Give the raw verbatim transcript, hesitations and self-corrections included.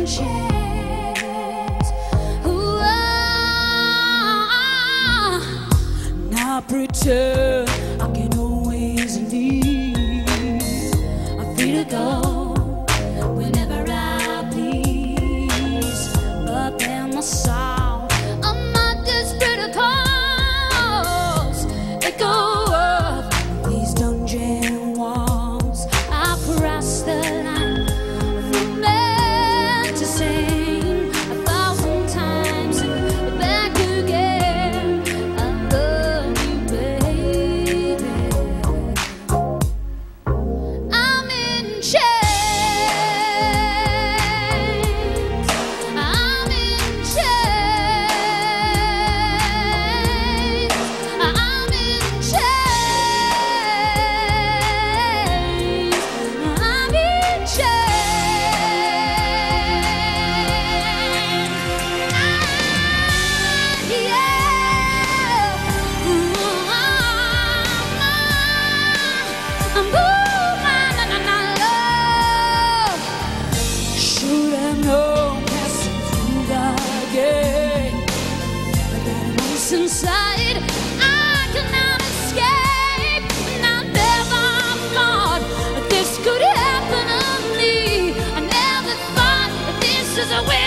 chains. Ooh, ah, now pretend I can always leave. I'm free to go whenever I please, but then the sound of my desperate calls echo up these dungeon walls. I cross the line from meant to sing a thousand times and back again. I love you, baby. I'm in chains. I'm in chains. I'm in chains. I'm in chains. Ah, yeah. Ooh, ah, ah. Ooh, na, na, na, na, love. Should have known passing through the gate, but that voice inside I cannot escape. And I never thought that this could happen to me. I never thought that this is a way